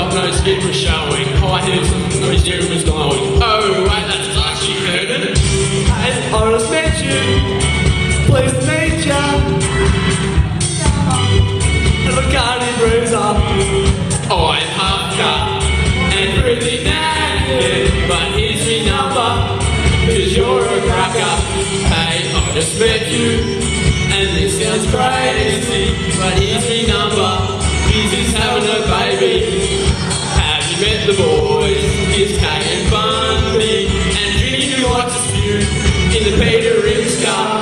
top, no skin was showing. High heels, no his ear was glowing. Oh, wait, that's Archie Kieran. Hey, I just met you. Pleased to meet ya. And I can't improve up. I'm half cut and really naked, but here's me number, cause you're a cracker. Hey, I just met you, and this sounds crazy, but here's me number, he's just having a baby. Have you met the boys? Here's Kay and Bundy, and Ginny who likes to spew in the Peter Rim's car.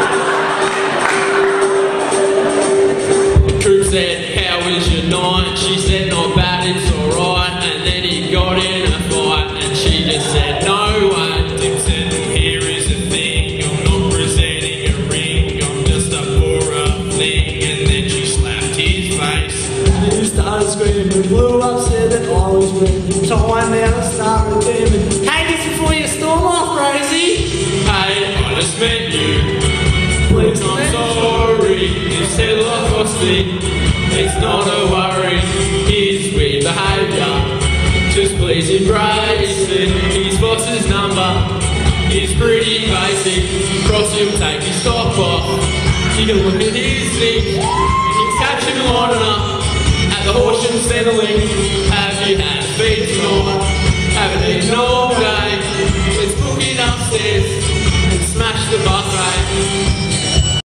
Drew said, how was your night? She said, not bad, it's alright. And then he got in a fight, and she just said, no way. Tim said, here is the thing, I'm not presenting a ring, I'm just a Burra thing. And then she slapped his face. And he started screaming and blew up, said that I was ready. Time now to start redeeming. Hey, this before you storm off, Rosie. Hey, I just met you. Please, I'm sorry. You said like honesty. It's not a worry. His weird behaviour, just please embrace it. His boss's number is pretty basic. Cross he'll take his top off. You can look at his thing. He's catching lining up at the horse and settling. Have you had a feed tonight? Haven't eaten all day. Let's book it upstairs and smash the buffet.